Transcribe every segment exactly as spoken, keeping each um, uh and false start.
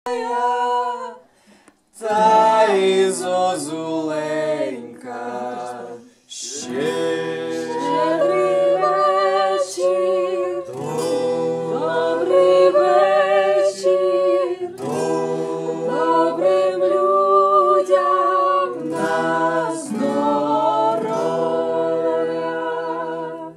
Та й зозуленька ще. Щедрий вечір, добрий вечір, добрим людям на здоров'я.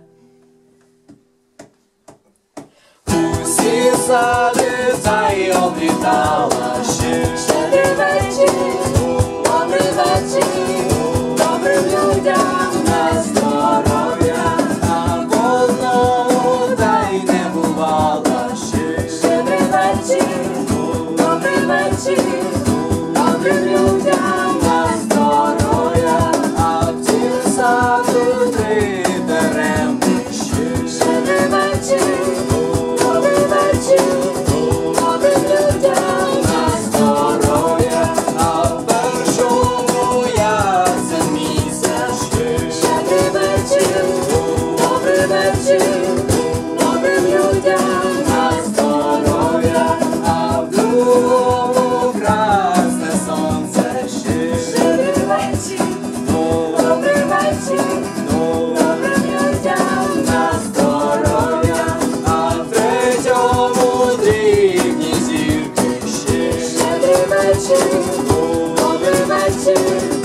Усі сади та й облітала ще. Щедрий вечір, добрий вечір, добрим людям на здоров'я. А в одному та й не бувала ще. Щедрий вечір, добрий вечір, добрим людям на здоров'я. А в тім саду три даремни ще. Щедрий вечір, добрий вечір, добрим людям на здоров'я. А в першому як це місяць ще. Щедрий вечір, добрий вечір, добрим людям на здоров'я. А в другому красне сонце ще. Щедрий вечір, добрий вечір, добрим людям на здоров'я. А в третьому дрібні зірки ще. Щедрий вечір, добрий вечір,